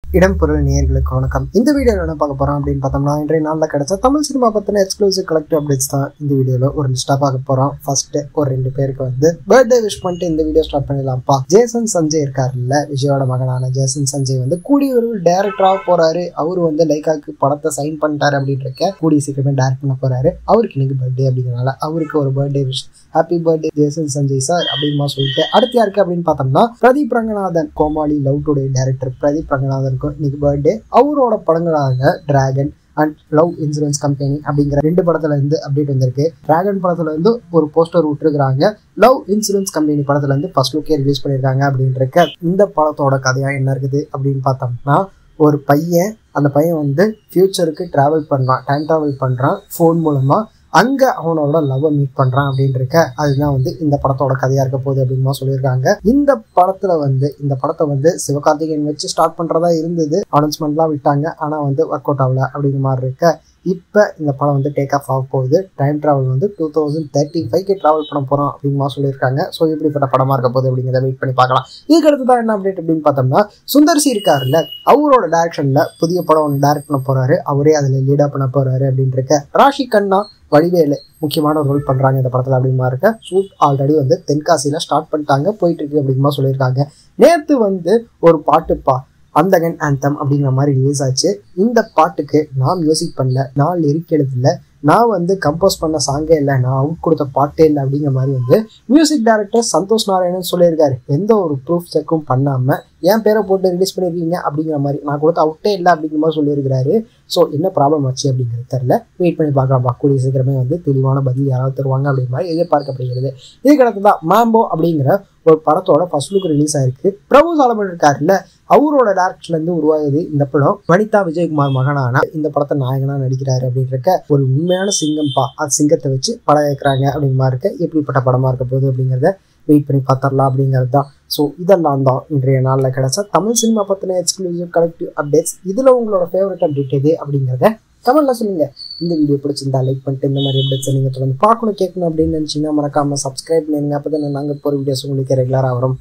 இடம்பொருள் நேயர்களுக்கு வணக்கம். இந்த வீடியோவில் என்ன பார்க்க போகிறோம் அப்படின்னு பார்த்தோம்னா, இன்றைய நாளில் கிடைச்ச தமிழ் சினிமா பற்றின எக்ஸ்க்ளூசிவ் கலெக்டிவ் அப்டேட்ஸ் தான் இந்த வீடியோவில் ஒரு லிஸ்ட்டாக பார்க்க போகிறோம். ஃபர்ஸ்ட்டு ஒரு 2 பேருக்கு பர்த்டே விஷ் பண்ணிட்டு இந்த வீடியோ ஸ்டார்ட் பண்ணிடலாம்ப்பா. ஜேசன் சஞ்சய் இருக்காருல்ல, விஜயோட மகனான ஜேசன் சஞ்சய் கூடிய ஒரு டைரக்டராக போகிறாரு. அவர் லைக்காக்கு படத்தை சைன் பண்ணிட்டாரு அப்படின்னு இருக்க, கூடிய சீக்கிரமே டைரக்ட் பண்ண போகிறாரு. அவருக்கு இன்னைக்கு பர்த்டே அப்படிங்கிறனால அவருக்கு ஒரு birthday wish, happy birthday Jason Sanjay sir அப்படின்னு சொல்லிட்டு, அடுத்து யாருக்கு அப்படின்னு பார்த்தோம்னா Pradeep Ranganathan, Comali Love Today director Pradeep Ranganathan இன்னைக்கு பர்த்டே. அவரோட படங்களாக Dragon and Love Insurance Company அப்படிங்கிற 2 படத்துல இருந்து அப்டேட் வந்திருக்கு. டிராகன் படத்துல இருந்து ஒரு போஸ்டர் விட்டுருக்காங்க. லவ் இன்சூரன்ஸ் கம்பெனி படத்துல இருந்து ஃபர்ஸ்ட் லுக்கே ரிலீஸ் பண்ணிருக்காங்க அப்படின்னு இருக்க. இந்த படத்தோட கதையா என்ன இருக்குது அப்படின்னு பார்த்தோம்னா, ஒரு பையன், அந்த பையன் ஃபியூச்சருக்கு டிராவல் பண்றான், டைம் டிராவல் பண்றான் ஃபோன் மூலமா. அங்க அவனோட லவ்வை மீட் பண்றான் அப்படின்னு இருக்க. அதுதான் இந்த படத்தோட கதையா இருக்க போகுது அப்படின்னு சொல்லியிருக்காங்க. இந்த படத்துல இந்த படத்தை சிவகார்த்திகேயன் வச்சு ஸ்டார்ட் பண்றதா இருந்தது. அனௌன்ஸ்மெண்ட்லாம் விட்டாங்க, ஆனா ஒர்க் அவுட் ஆகல அப்படிங்கிற மாதிரி இருக்க. இப்போ இந்த படம் டேக் ஆஃப் ஆக போகுது. டைம் டிராவல் 2035 டிராவல் பண்ண போறோம் அப்படின்னு சொல்லியிருக்காங்க. ஸோ இப்படிப்பட்ட படமா இருக்க போகுது அப்படிங்கிறத வெயிட் பண்ணி பார்க்கலாம். இதுக்கு அடுத்துதான் என்ன அப்டேட் அப்படின்னு பார்த்தோம்னா, சுந்தர் சி இருக்காருல்ல, அவரோட டைரக்ஷன்ல புதிய படம் ஒன்று டைரக்ட் பண்ண போறாரு. அவரே அதுல லீடா பண்ண போறாரு அப்படின்னு இருக்க. ராஷி கண்ணா, வடிவேலு முக்கியமான ரோல் பண்றாங்க இந்த படத்துல அப்படிமா இருக்க. ஷூட் ஆல்ரெடி தென்காசியில ஸ்டார்ட் பண்ணிட்டாங்க, போயிட்டு இருக்கு அப்படிமா சொல்லியிருக்காங்க. நேத்து ஒரு பாட்டுப்பா, அந்தகன் ஆந்தம் அப்படிங்கிற மாதிரி ரிலீஸ் ஆச்சு. இந்த பாட்டுக்கு நான் மியூசிக் பண்ணல, நான் லிரிக் எழுதல, நான் கம்போஸ் பண்ண சாங்கே இல்லை, நான் அவுட் கொடுத்த பாட்டே இல்லை அப்படிங்கிற மாதிரி மியூசிக் டைரக்டர் சந்தோஷ் நாராயணன் சொல்லியிருக்காரு. எந்த ஒரு ப்ரூஃப் செக்கும் பண்ணாம என் பேரை போட்டு ரிலீஸ் பண்ணிருக்கீங்க அப்படிங்கிற மாதிரி, நான் கொடுத்த அவுட்டே இல்லை அப்படிங்கிற மாதிரி சொல்லியிருக்கிறாரு. ஸோ என்ன ப்ராப்ளம் ஆச்சு அப்படிங்கிறது தெரியல, வெயிட் பண்ணி பார்க்கலாம். கூடிய சீக்கிரமே தெளிவான பதில் யாராவது தருவாங்க அப்படிங்கிற மாதிரி எதிர்பார்க்கப்படுகிறது. இதுக்கடுத்து தான் மாம்போ அப்படிங்கிற ஒரு படத்தோட ஃபர்ஸ்ட் லுக் ரிலீஸ் ஆயிருக்கு. பிரபு சாலமன் இருக்காருல்ல, அவரோட டைரக்ஷன்ல இருந்து உருவாகுது இந்த படம். வனிதா விஜயகுமார் மகனான இந்த படத்தை நாயகனா நடிக்கிறாரு அப்படின்னு இருக்க. ஒரு உண்மையான சிங்கம்பா, அது சிங்கத்தை வச்சு படம் வைக்கிறாங்க அப்படிங்கிற மாதிரி இருக்க. எப்படிப்பட்ட படமா இருக்க போகுது அப்படிங்கிறத வெயிட் பண்ணி பார்த்துடலாம் அப்படிங்கிறது தான். ஸோ இதெல்லாம் தான் இன்றைய நாளில் கிடைச்ச தமிழ் சினிமா பற்றின எக்ஸ்க்ளூசிவ் கலெக்டிவ் அப்டேட்ஸ். இதில் உங்களோட ஃபேவரட் அப்டேட் எது அப்படிங்கிறத கமெண்ட்ல சொல்லுங்க. இந்த வீடியோ பிடிச்சிருந்தா லைக் பண்ணிட்டு இந்த மாதிரி அப்டேட்ஸ் நீங்கள் தொடர்ந்து பார்க்கணும், கேட்கணும் அப்படின்னு நினச்சிங்கன்னா மறக்காம சப்ஸ்கிரைப் பண்ணுங்க. அப்போ தான் நாங்கள் போகிற வீடியோஸ் உங்களுக்கு ரெகுலராக வரும்.